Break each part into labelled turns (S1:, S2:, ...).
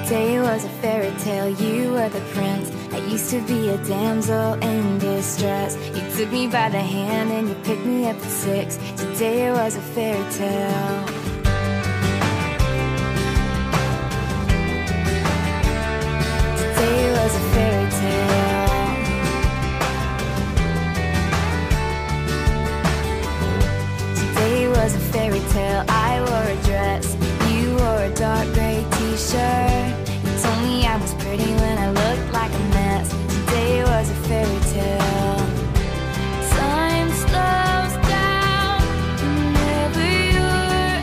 S1: Today was a fairy tale, you were the prince. I used to be a damsel in distress. You took me by the hand and you picked me up at 6. Today was a fairy tale. Today was a fairy tale. Today was a fairy tale. I wore a dress, you wore a dark gray t-shirt. You told me I was pretty when I looked like a mess. Today was a fairy tale. Time slows down whenever you're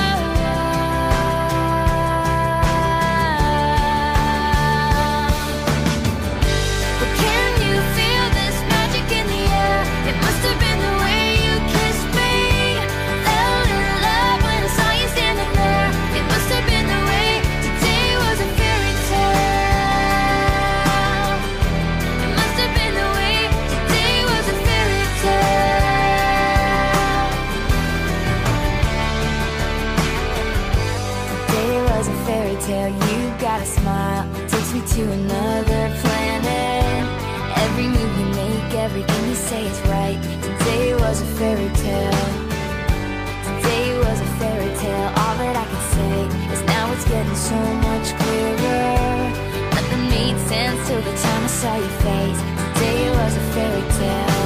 S1: around. But can you feel this magic in the air? It must have been the way you kissed me. Fell in love when I saw you standing there. It must have been the way. Today was a fairy tale. It must have been the way. Today was a fairy tale. Today was a fairy tale. You got a smile, takes me to another planet. Every move you make, everything you say is right. Today was a fairy tale. Today was a fairy tale. All that I can say is now it's getting so much clearer. Nothing made sense till the time I saw your face. Today was a fairy tale.